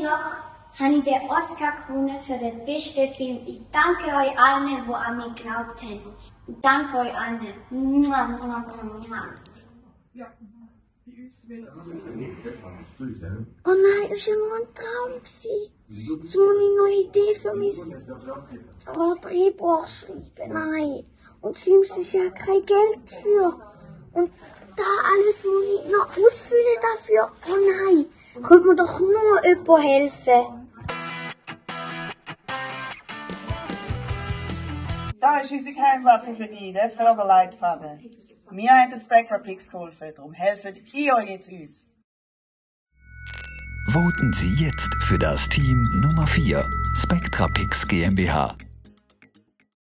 Endlich habe ich den Oscar gewonnen für den besten Film. Ich danke euch allen, die an mich geglaubt haben. Ich danke euch allen. Oh nein, das war nur ein Traum. Das ist eine neue Idee für mich. Drehbuch schreiben, nein. Und das Schlimmste ist ja kein Geld für. Und da alles muss ich noch ausfüllen dafür. Oh nein, könnte mir doch nur jemand helfen. Da ist unsere Geheimwaffe für dich, der Förderleitfaden. Wir haben den SpectraPix geholfen, darum helft ihr jetzt uns. Voten Sie jetzt für das Team Nummer 4, SpectraPix GmbH.